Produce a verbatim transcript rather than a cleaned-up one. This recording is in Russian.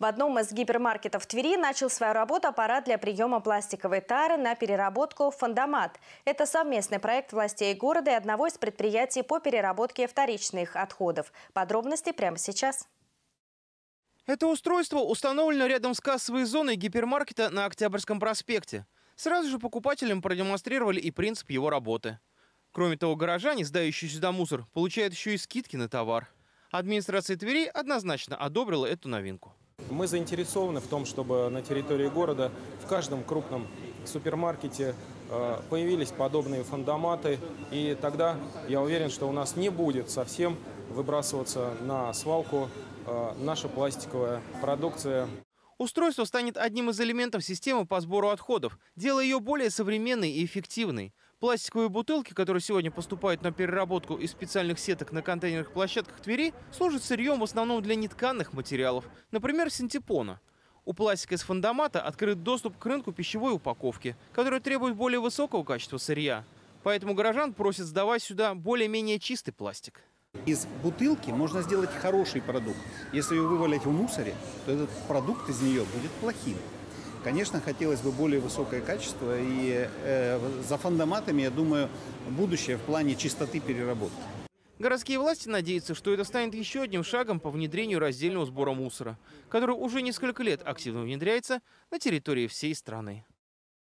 В одном из гипермаркетов Твери начал свою работу аппарат для приема пластиковой тары на переработку «Фондомат». Это совместный проект властей города и одного из предприятий по переработке вторичных отходов. Подробности прямо сейчас. Это устройство установлено рядом с кассовой зоной гипермаркета на Октябрьском проспекте. Сразу же покупателям продемонстрировали и принцип его работы. Кроме того, горожане, сдающие сюда мусор, получают еще и скидки на товар. Администрация Твери однозначно одобрила эту новинку. Мы заинтересованы в том, чтобы на территории города в каждом крупном супермаркете появились подобные фондоматы. И тогда я уверен, что у нас не будет совсем выбрасываться на свалку наша пластиковая продукция. Устройство станет одним из элементов системы по сбору отходов, делая ее более современной и эффективной. Пластиковые бутылки, которые сегодня поступают на переработку из специальных сеток на контейнерных площадках Твери, служат сырьем в основном для нетканных материалов, например, синтепона. У пластика из фондомата открыт доступ к рынку пищевой упаковки, который требует более высокого качества сырья. Поэтому горожан просят сдавать сюда более-менее чистый пластик. Из бутылки можно сделать хороший продукт. Если ее вывалить в мусоре, то этот продукт из нее будет плохим. Конечно, хотелось бы более высокое качество, и э, за фондоматами, я думаю, будущее в плане чистоты переработки. Городские власти надеются, что это станет еще одним шагом по внедрению раздельного сбора мусора, который уже несколько лет активно внедряется на территории всей страны.